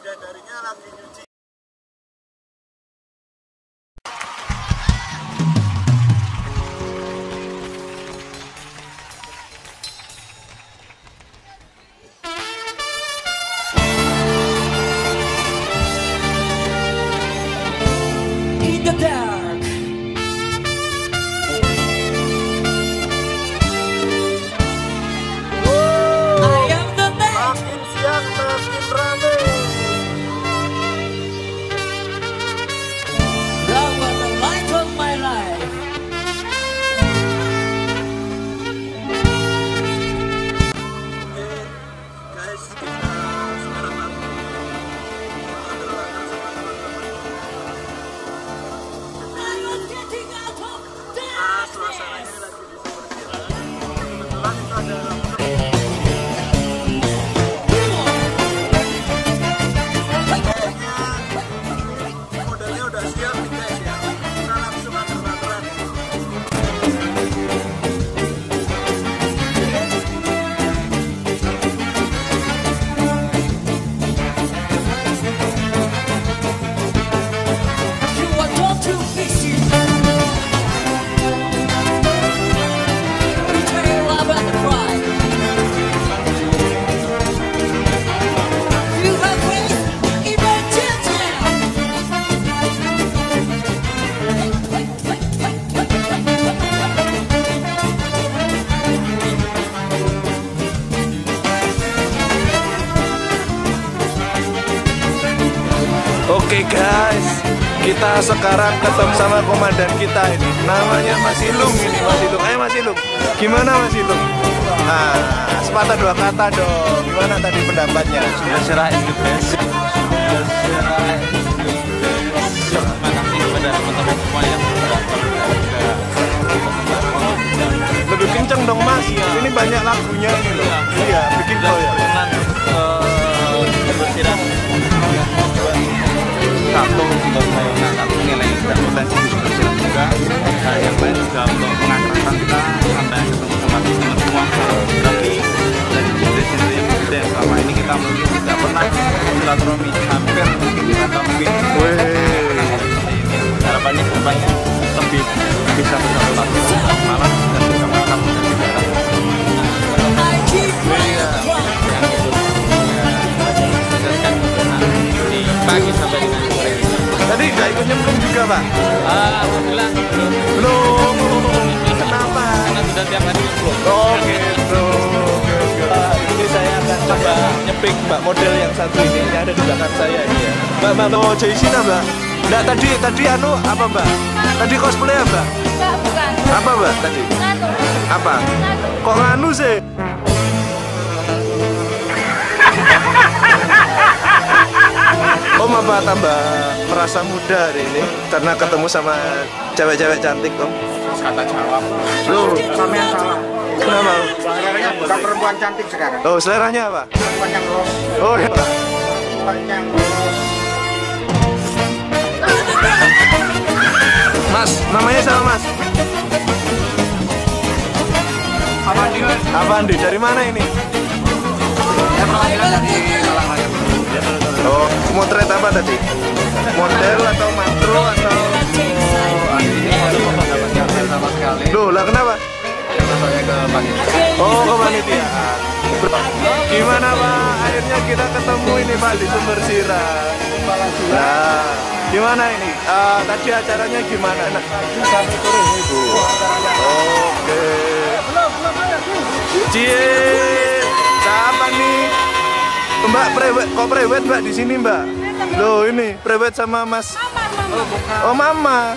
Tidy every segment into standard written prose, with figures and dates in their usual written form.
bidadarinya lagi nyuci. Oke guys, kita sekarang ketemu sama komandan kita ini. Namanya Mas Ilung ini, Mas Ilung. Ayo Mas Ilung, gimana Mas Ilung? Nah, sepatah dua kata dong. Gimana tadi pendapatnya? Sudah serah is the best. Sudah serah is the best. Terima kasih kepada teman-teman semua yang sudah Lebih kenceng dong Mas. Ini banyak lagunya ini loh. Iya, bikin kau ya. Bersirat satu untuk mengangkat nilai dan potensi bersirat juga. Nah, yang lain juga untuk mengakrabkan kita sampai ketemu sama teman semua. Tapi dari generasi yang berbeda selama ini kita mungkin tidak pernah silaturahmi, hampir mungkin kita mungkin harapannya kedepannya lebih bisa bersatu lagi malam dan bisa makan pagi sampai dengan sore. Tadi nggak ikut nyemplung juga Pak? Alhamdulillah belum. Kenapa? Karena sudah tiap hari nyemplung. Oh gitu. Ini saya akan coba nyepik Mbak model yang satu ini yang ada di belakang saya ini ya. Mbak mau jadi sini Mbak? Enggak, tadi anu apa Mbak? Tadi cosplay apa? Enggak, bukan. Apa Mbak tadi? Nganu. Apa? Nganu. Kok nganu sih? Om apa tambah merasa muda hari ini karena ketemu sama cewek-cewek cantik Om? Kata jawab. Loh, Sama yang salah. kenapa? Seleranya bukan perempuan cantik sekarang. Oh, seleranya apa? Perempuan yang ros. Oh ya. Perempuan yang ros. Mas, namanya siapa Mas? Avandi. Avandi, dari mana ini? Yang panggilan dari Malang. Oh, motret apa tadi? Model atau makro atau? Sama sekali. Loh, lah kenapa? Karena saya ke panitia. Oh, ke panitia. Gimana Pak? Akhirnya kita ketemu ini Pak di Sumber Sirah. Nah, gimana ini? Tadi acaranya gimana? Sampai sore Ibu. Oke. Cie, siapa nih? Mbak prewed, kok prewed Mbak di sini Mbak? Loh ini prewed sama Mas. Oh Mama.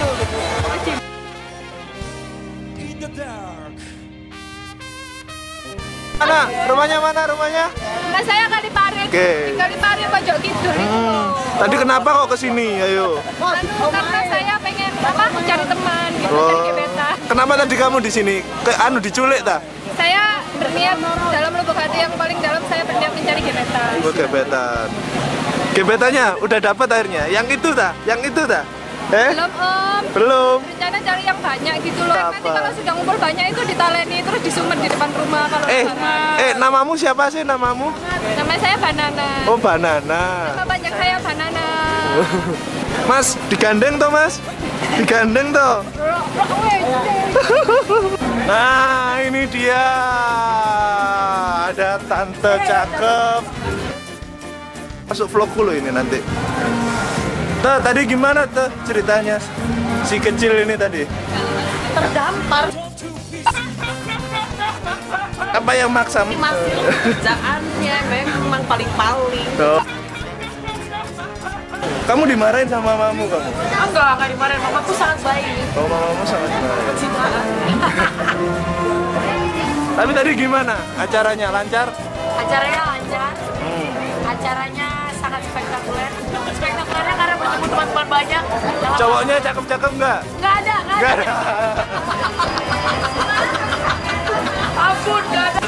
Mana? Rumahnya mana rumahnya? Nah, saya Kaliparit. Oke. Kaliparit pojok kidul itu. Tadi kenapa kok kesini? Ayo. Karena saya pengen cari teman gitu, cari gebetan. Kenapa tadi kamu di sini? Diculik ta? Saya berniat dalam lubuk hati yang paling dalam, saya berniat mencari gebetan. Oh, gebetan. Gebetannya udah dapat akhirnya. Yang itu ta? Yang itu ta? Belum Om. Belum. Rencana cari yang banyak gitu loh. Nanti Apa? kalau sudah ngumpul banyak itu ditaleni terus disumet di depan rumah kalau sama. Namamu siapa sih namamu? Nama saya Banana. Oh, Banana. Nama banyak saya Banana. Mas, digandeng toh Mas? Digandeng toh? Nah, ini dia. Ada tante cakep. Masuk vlogku loh ini nanti. Tuh, tadi gimana tuh ceritanya? Si kecil ini tadi. Terdampar Apa yang maksa? masih kerjaannya memang paling-paling. Tuh. Kamu dimarahin sama mamamu kamu? Enggak dimarahin, mamaku sangat baik. Oh, mamamu sangat dimarahin. Cintaan. Tapi tadi gimana? Acaranya lancar? Acaranya lancar. Acaranya sangat spektakuler. Spektakulernya karena bertemu teman-teman banyak. Cowoknya cakep-cakep nggak? Nggak ada. Nggak ada. Ampun, nggak ada.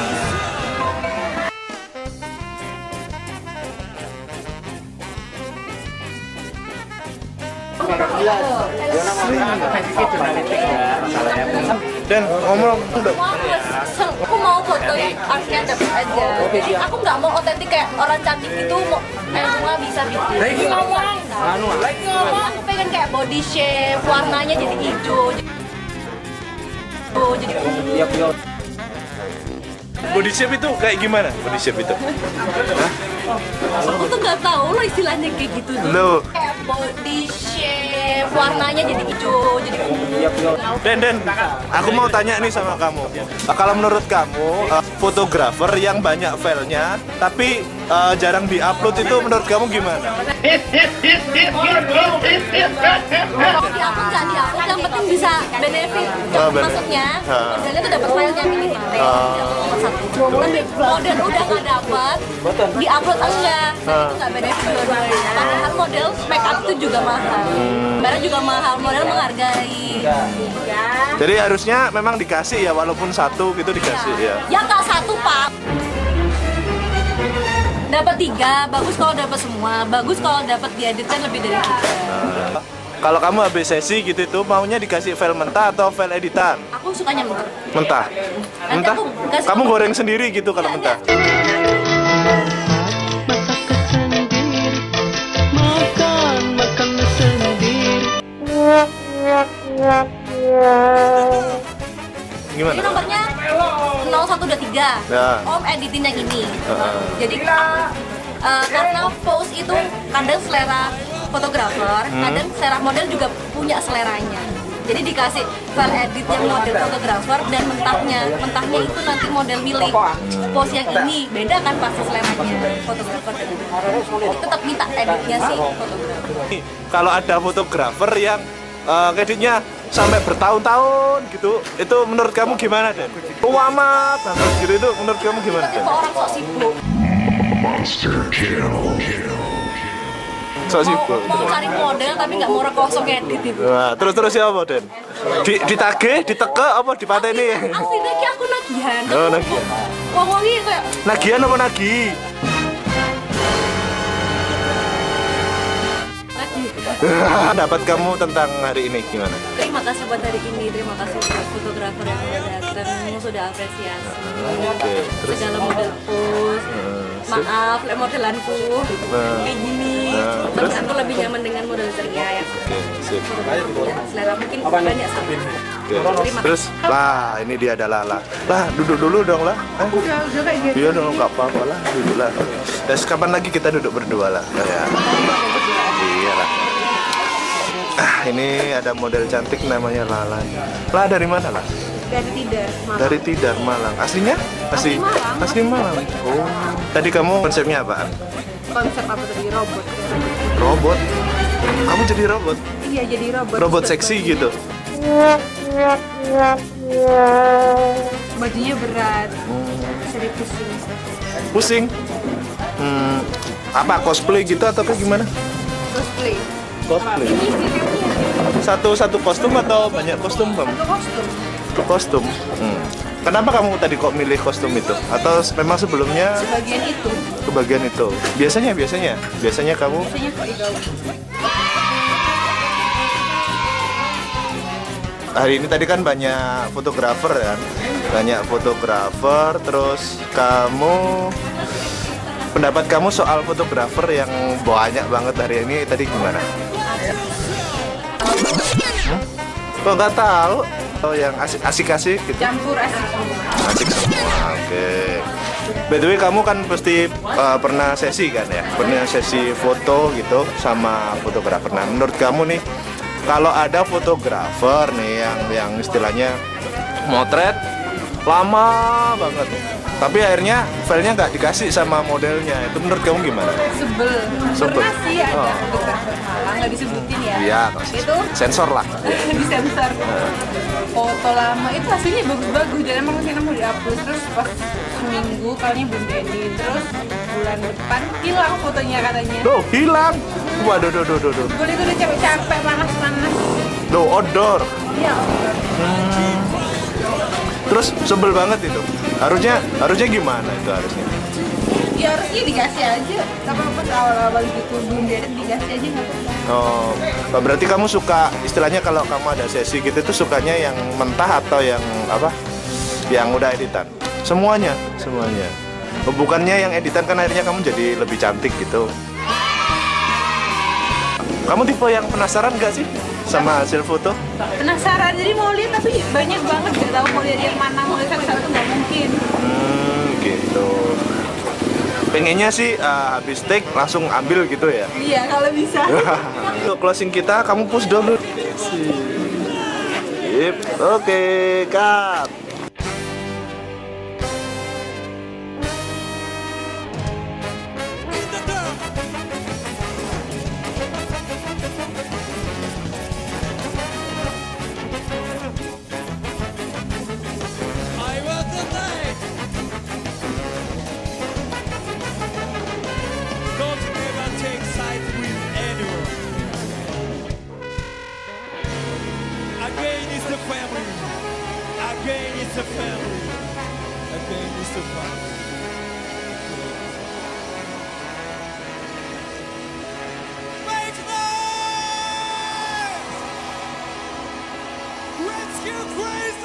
Dan ngomong dong. Aku mau foto yang artnya dapet aja. Jadi aku nggak mau otentik kayak orang cantik gitu. Semua bisa bikin. Ngomong. Aku pengen kayak body shape, warnanya jadi hijau. Jadi Body shape itu kayak gimana? Body shape itu? aku tuh nggak tahu loh istilahnya kayak gitu tuh. Loh. Kayak body shape, warnanya jadi hijau. Jadi Den, aku mau tanya nih sama kamu. Kalau menurut kamu, fotografer yang banyak filenya, tapi jarang diupload itu menurut kamu gimana? Kalau diupload nggak diupload, yang penting bisa benefit. Maksudnya modelnya tuh dapat filenya minimal. Nomor satu. Model udah nggak dapat, diupload aja. Itu nggak benefit dua-duanya. Padahal model make up itu juga mahal. Barang juga mahal, model menghargai. Jadi harusnya memang dikasih ya, walaupun satu gitu dikasih ya. Ya nggak satu pak. Dapat 3, bagus kalau dapat semua. Bagus kalau dapat dieditkan lebih dari 3. Kalau kamu habis sesi gitu itu maunya dikasih file mentah atau file editan? Aku sukanya mentah. Mentah. Nanti Mentah? aku kasih Kamu goreng sendiri gitu kalau mentah. Gimana? Ini nomornya 0123. Ya. Om editin yang ini. Jadi karena pose itu kadang selera fotografer, kadang selera model juga punya seleranya. Jadi dikasih file edit yang model fotografer dan mentahnya. Mentahnya itu nanti model milih. Pose yang ini beda kan pasti seleranya fotografer. Tetap minta editnya sih fotografer. Kalau ada fotografer yang editnya sampai bertahun-tahun gitu, itu menurut kamu gimana, Den? Lama banget gitu, itu menurut kamu gimana, Den? Tipe orang sok sibuk. Sok sibuk. Mau cari model tapi nggak mau rekosok edit itu. Nah, terus ya apa, Den? Ditagih, diteke, apa dipateni? Aslinya ki aku nagihan. Oh, nagihan. Wong-wongi kayak Nagihan apa nagih? Dapat kamu tentang hari ini gimana? terima kasih buat hari ini, terima kasih buat fotografer yang sudah datang, kamu sudah apresiasi Oke, terus segala model pose. Maaf, modelanku kayak gini. Tapi terus? aku lebih nyaman dengan model ceria ya. Oke, sip. Selera mungkin banyak sama. Oke. Terus, lah ini dia ada Lala. Lah, duduk dulu dong lah. Udah kayak gitu. Iya dong, nggak apa-apa lah, duduk lah. Terus kapan lagi kita duduk berdua lah? Ya. Iya lah. Ini ada model cantik namanya Lala. Lah dari mana lah? Dari Tidar, Dari Tidar, Malang. Aslinya? Asli Malang. Asli Malang. Oh. Tadi kamu konsepnya apaan? Konsep apa tadi? Robot. Robot. Kamu jadi robot? Iya, jadi robot. Robot seksi gitu. Bajunya berat. Sering pusing. Pusing. Apa cosplay gitu atau kayak gimana? Cosplay. Cosplay. Satu kostum atau banyak kostum kamu? Satu kostum. Satu kostum. Kenapa kamu tadi kok milih kostum itu? Atau memang sebelumnya Bagian itu. kebagian itu? Biasanya kamu Biasanya kok digawe. hari ini tadi kan banyak fotografer kan, banyak fotografer. Terus pendapat kamu soal fotografer yang banyak banget hari ini tadi gimana? Kok nggak tahu? Oh, yang asik-asik gitu. Campur asik. Asik semua. Oke. By the way, kamu kan pasti pernah sesi kan ya? Pernah sesi foto gitu sama fotografer. Nah, menurut kamu nih, kalau ada fotografer nih yang istilahnya motret lama banget, tapi akhirnya filenya nggak dikasih sama modelnya, itu menurut kamu gimana? Sebel. Pernah sih ada fotografer malah nggak disebutin ya. Iya, Itu sensor lah. disensor. Foto lama itu hasilnya bagus-bagus dan emang sih mau dihapus, terus pas seminggu kalinya belum jadi, terus bulan depan hilang fotonya katanya. Duh, hilang. Waduh, duh. Gue itu udah capek-capek, panas-panas. Duh, outdoor. Iya. Terus sebel banget itu. Harusnya gimana itu harusnya? Ya harusnya dikasih aja. Tapi pas awal-awal gitu belum jadi dikasih aja nggak apa-apa. Oh, berarti kamu suka istilahnya kalau kamu ada sesi gitu tuh sukanya yang mentah atau yang apa? Yang udah editan? Semuanya. Bukannya yang editan kan akhirnya kamu jadi lebih cantik gitu. Kamu tipe yang penasaran gak sih sama hasil foto? Penasaran, jadi mau lihat tapi banyak banget gak tahu mau lihat yang mana, mau lihat satu-satu nggak mungkin. Gitu. Pengennya sih habis take langsung ambil gitu ya? Iya kalau bisa. Untuk closing kita, kamu push dulu. Sip. Oke, cut. Again is the family. Again is the family. Again is the family. Make noise! Let's get crazy!